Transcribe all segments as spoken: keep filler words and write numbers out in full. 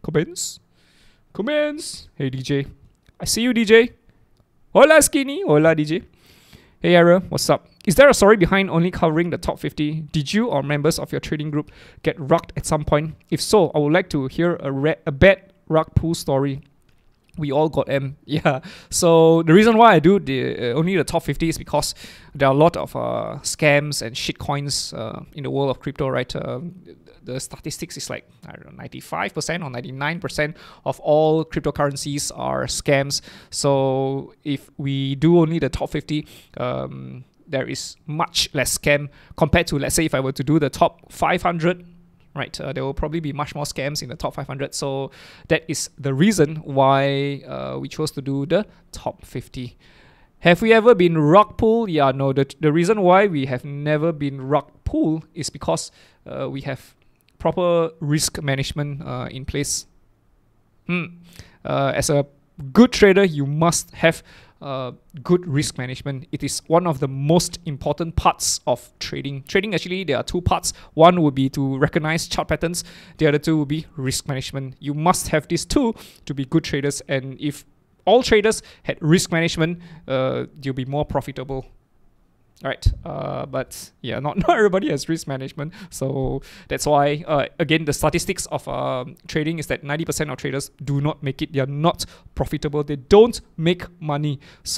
Comments? Comments? Hey D J. I see you, D J. Hola Skinny. Hola D J. Hey Era, what's up? Is there a story behind only covering the top fifty? Did you or members of your trading group get rugged at some point? If so, I would like to hear a, re a bad rug pull story. We all got M. Yeah. So the reason why I do the uh, only the top fifty is because there are a lot of uh, scams and shit coins uh, in the world of crypto, right? Uh, the statistics is like, I don't know, ninety-five percent or ninety-nine percent of all cryptocurrencies are scams. So if we do only the top fifty, um, there is much less scam compared to, let's say, if I were to do the top five hundred. Right, uh, there will probably be much more scams in the top five hundred. So that is the reason why uh, we chose to do the top fifty. Have we ever been rug pulled? Yeah, no. The, the reason why we have never been rug pulled is because uh, we have proper risk management uh, in place. Hmm. Uh, as a good trader, you must have Uh, good risk management. It is one of the most important parts of trading. Trading, actually, there are two parts. One would be to recognize chart patterns. The other two would be risk management. You must have these two to be good traders. And if all traders had risk management, uh, you'll be more profitable. Right, uh, but yeah, not, not everybody has risk management. So that's why, uh, again, the statistics of um, trading is that ninety percent of traders do not make it. They are not profitable. They don't make money.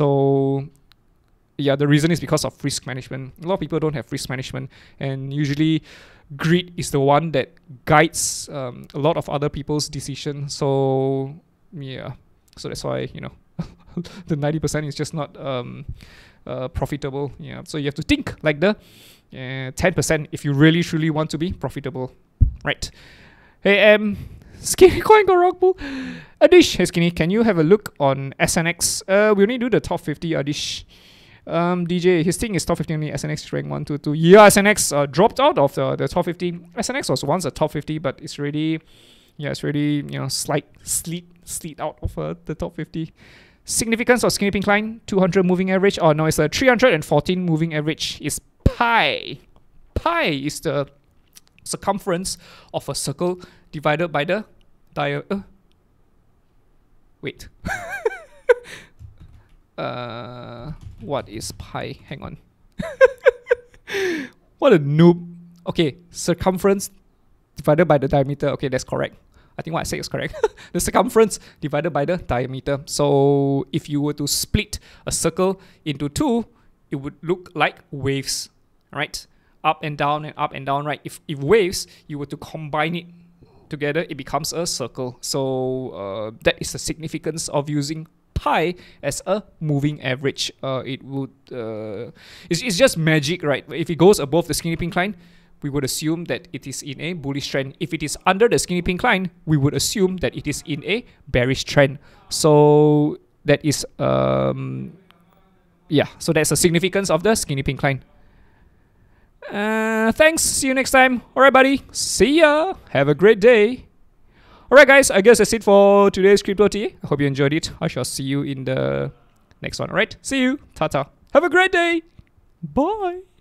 So yeah, the reason is because of risk management. A lot of people don't have risk management. And usually greed is the one that guides um, a lot of other people's decisions. So yeah, so that's why, you know, the ninety percent is just not... Um, Uh, profitable. Yeah, so you have to think like the uh, ten percent if you really truly want to be profitable, right? Hey, um, Skinny Coin got rug pull. Adish, hey Skinny, can you have a look on S N X? Uh, we only do the top fifty. Adish, um, D J, his thing is top fifty only. S N X rank one, two, two. Yeah, S N X uh, dropped out of the the top fifty. S N X was once a top fifty, but it's really, yeah, it's really, you know, slight slid slid out of uh, the top fifty. Significance of Skinny Pink line, two hundred moving average. Oh no, it's a three hundred fourteen moving average. Is pi. Pi is the circumference of a circle divided by the dia. Uh, wait. uh, what is pi? Hang on. What a noob. Okay, circumference divided by the diameter. Okay, that's correct. I think what I say is correct. The circumference divided by the diameter. So if you were to split a circle into two, it would look like waves, right? Up and down and up and down, right? If, if waves, you were to combine it together, it becomes a circle. So uh, that is the significance of using pi as a moving average. Uh, it would, uh, it's, it's just magic, right? If it goes above the Skinny Pink line, we would assume that it is in a bullish trend. If it is under the Skinny Pink line, we would assume that it is in a bearish trend. So that is, um, yeah, so that's the significance of the Skinny Pink line. Uh, thanks, see you next time. Alright buddy, see ya, have a great day. Alright guys, I guess that's it for today's Crypto Tea. I hope you enjoyed it. I shall see you in the next one. Alright, see you, ta-ta. Have a great day, bye.